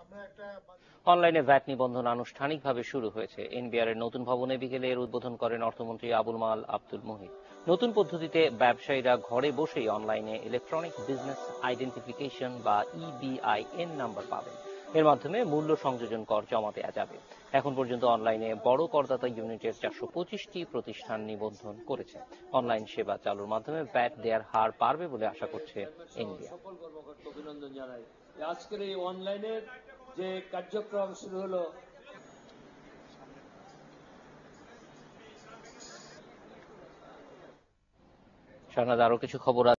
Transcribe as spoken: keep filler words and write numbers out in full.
অনলাইনে ভ্যাট নিবন্ধন আনুষ্ঠানিকভাবে শুরু হয়েছে। এনবিআর এর নতুন ভবনে বিকেলে এর উদ্বোধন করেন অর্থমন্ত্রী আবুল মাল আব্দুল মুহিত। নতুন পদ্ধতিতে ব্যবসায়ীরা ঘরে বসেই অনলাইনে ইলেকট্রনিক বিজনেস আইডেন্টিফিকেশন বা ইবিআইএন নাম্বার পাবেন। এর মাধ্যমে মূল্য সংযোজন কর জমা দেওয়া যাবে। এখন পর্যন্ত অনলাইনে বড় করদাতা ইউনিটের চারশো পঁচিশটি প্রতিষ্ঠান নিবন্ধন করেছে। অনলাইন সেবা চালুর মাধ্যমে ভ্যাট দেওয়ার হার বাড়বে বলে আশা করছে এনবিআর। অভিনন্দন জানাই। আজকের এই অনলাইনের যে কার্যক্রম শুরু হলো, শাহনাজ, আরো কিছু খবর